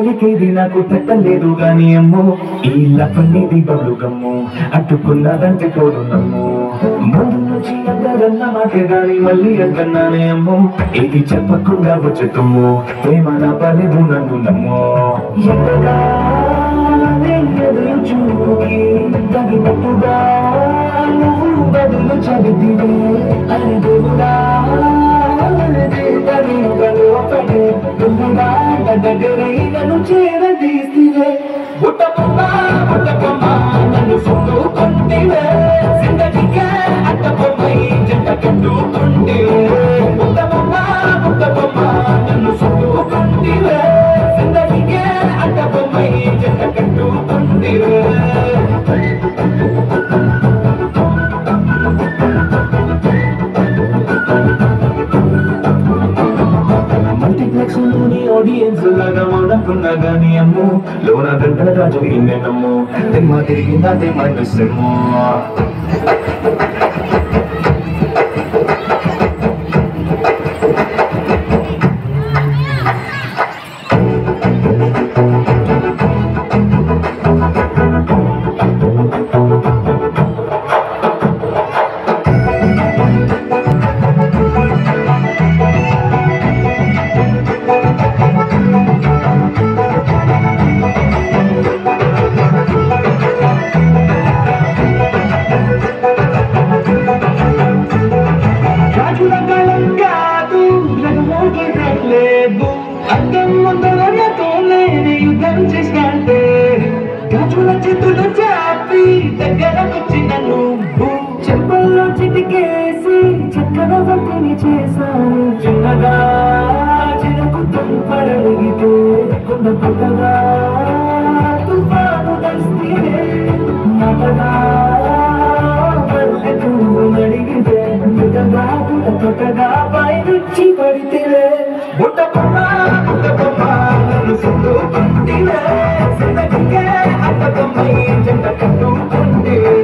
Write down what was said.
పలికేది నాకు తట్టలేదు గాని అమ్మో ఈ లపనిది బబ్లు గమ్ము అట్టుకున్నదంటే తోడు నమ్ము ముందు నుంచి అందరన్న మాట గాని మళ్ళీ అంటున్నానే అమ్మో ఇది చెప్పకుండా వచ్చుతుమ్ము ప్రేమ నా పలివు నన్ను నమ్ము ఎక్కడా ఎదురు చూపుకి తగినట్టుగా నువ్వు బదులు చదివితే అని దేవుడా నన్ను చేరదీస్తే బుట్టబొమ్మ నన్ను చుట్టుకుంటివే జిందగీకే అడ్డబొమ్మై జంట కట్టుకుంటివే బుట్టబొమ్మ నన్ను చుట్టుకుంటివే జిందగీకే అడ్డబొమ్మై జంట కట్టుకుంటివే ఆడియన్స్ లాగా మనకున్నా గానీ అమ్ము లోన గంటగా జరిగిందే నమ్ము తెమ్మ తిరిగిందే మనసేమో అద్దం ముందరతో లేని యుద్ధం చేసినట్టే గాజుల చేతులు చాపి దగ్గరకొచ్చిన నువ్వు చెంపల్లో చిటికేసి చక్కన వక్తిని చేశాను చిన్నగా చిరకు తుంపరడిగితే కొండ కొత్తగా తుఫాను దస్తే నటగా పల్లె నువ్వు నడిగితే కొత్తగా కొత్తగా పైనుచ్చి పడితే బుట్టబొమ్మ నన్ను చుట్టుకుంటివే జిందగీకే అడ్డబొమ్మై జంట కట్టుకుంటివే